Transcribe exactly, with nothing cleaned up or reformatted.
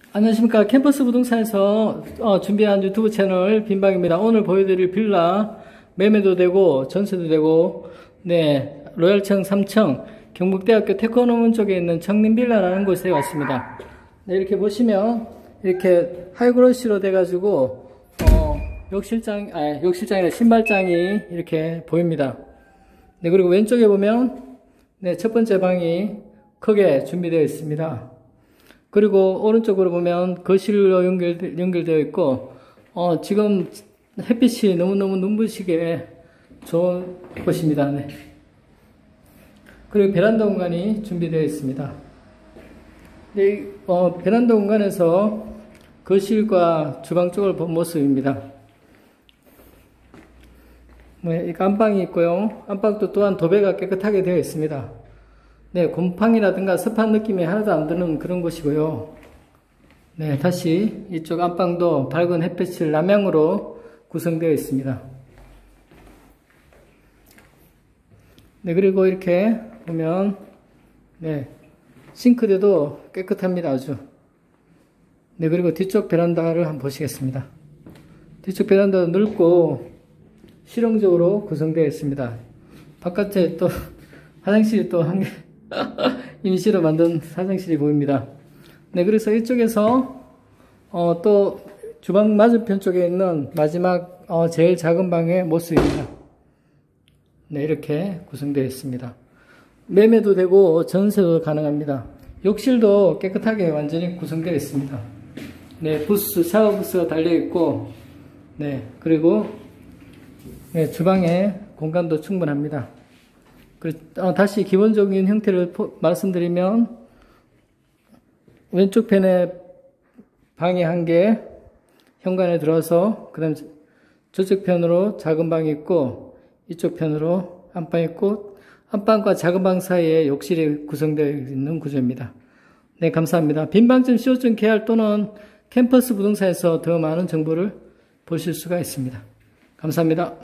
안녕하십니까. 캠퍼스 부동산에서 어, 준비한 유튜브 채널 빈방입니다. 오늘 보여드릴 빌라 매매도 되고 전세도 되고 네 로얄청 삼 층 경북대학교 테크노문 쪽에 있는 청림빌라라는 곳에 왔습니다. 네, 이렇게 보시면 이렇게 하이그로시로 돼가지고 어, 욕실장 아 욕실장이라 신발장이 이렇게 보입니다. 네, 그리고 왼쪽에 보면 네, 첫 번째 방이 크게 준비되어 있습니다. 그리고 오른쪽으로 보면 거실로 연결, 연결되어 있고, 어, 지금 햇빛이 너무너무 눈부시게 좋은 곳입니다. 네. 그리고 베란다 공간이 준비되어 있습니다. 네, 어, 베란다 공간에서 거실과 주방 쪽을 본 모습입니다. 네, 안방이 있고요. 안방도 또한 도배가 깨끗하게 되어 있습니다. 네, 곰팡이라든가 습한 느낌이 하나도 안 드는 그런 곳이고요. 네, 다시 이쪽 안방도 밝은 햇빛을 남향으로 구성되어 있습니다. 네, 그리고 이렇게 보면 네, 싱크대도 깨끗합니다. 아주. 네, 그리고 뒤쪽 베란다를 한번 보시겠습니다. 뒤쪽 베란다도 넓고 실용적으로 구성되어 있습니다. 바깥에 또 화장실이 또 한 개 임시로 만든 화장실이 보입니다. 네, 그래서 이쪽에서 어, 또 주방 맞은편 쪽에 있는 마지막 어, 제일 작은 방의 모습입니다. 네, 이렇게 구성되어 있습니다. 매매도 되고 전세도 가능합니다. 욕실도 깨끗하게 완전히 구성되어 있습니다. 네, 부스, 샤워 부스가 달려 있고, 네, 그리고 네, 주방에 공간도 충분합니다. 어, 다시 기본적인 형태를 포, 말씀드리면 왼쪽 편에 방이 한 개 현관에 들어서 그 다음 저쪽 편으로 작은 방이 있고 이쪽 편으로 안방이 있고 안방과 작은 방 사이에 욕실이 구성되어 있는 구조입니다. 네, 감사합니다. 빈방점 씨오 케이알 또는 캠퍼스 부동산에서 더 많은 정보를 보실 수가 있습니다. 감사합니다.